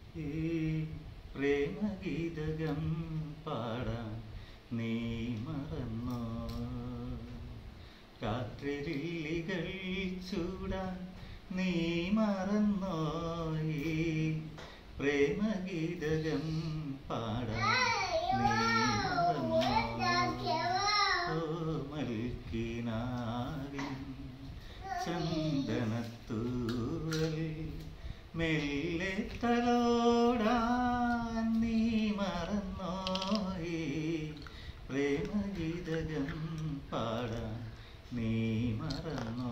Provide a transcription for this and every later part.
ഈ പ്രേമഗീതകം പാടാൻ നീ മറന്നോ? രാത്രിലില്ലികൾ ചൂടാൻ നീ മറന്നോ? ഈ പ്രേമഗീതകം പാടാൻ നീ മറന്നോ? ഓമൽക്കിനാവിൻ ചന്ദനത്തൂവൽ മെല്ലെ തലോടാൻ നീ മറന്നോ? ഈ പ്രേമഗീതകം പാടാൻ നീ മറന്നോ?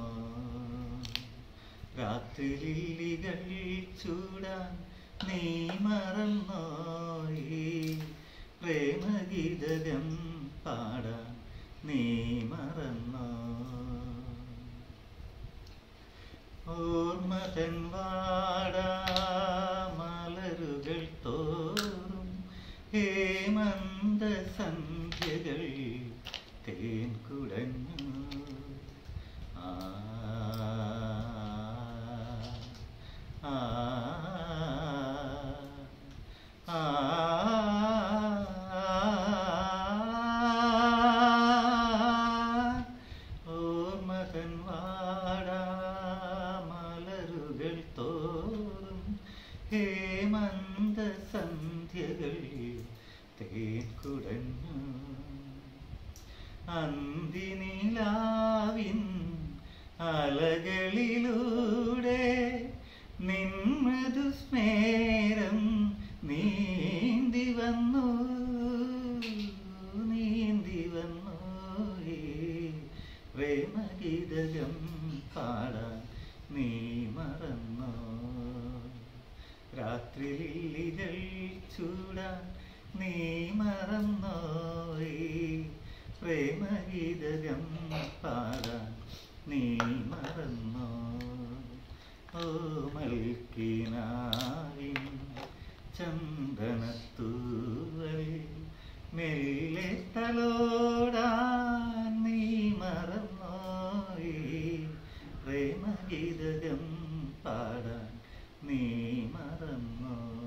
രാത്രിലില്ലികൾ ചൂടാൻ നീ മറന്നോ? ഈ പ്രേമഗീതകം പാടാൻ നീ മറന്നോ? ഓർമ്മതൻ വാടാമലരുകൾ തോറും ഹേമന്ത സന്ധ്യകൾ തേൻ കുടഞ്ഞു. ആ ആ ആ ഓർമ്മതൻ വാടാമലരുകൾ തോറും ഹേമന്ത സന്ധ്യകൾ തേൻ കുടഞ്ഞു. അന്തിനിലാവിൻ അലകളിലൂടെ നിൻ മൃദുസ്മേരം നീന്തി വന്നു നീന്തി വന്നു. ഈ പ്രേമഗീതകം പാടാൻ നീ മറന്നോ? രാത്രിലില്ലികൾ ചൂടാൻ നീ മറന്നോ? ഈ പ്രേമഗീതകം പാടാൻ നീ മറന്നോ? ഓമൽക്കിനാവിൻ ചന്ദനത്തൂവൽ മെല്ലെ തലോടാൻ നീ മറന്നോ? ഈ പ്രേമഗീതകം പാടാൻ നീ മറന്നോ?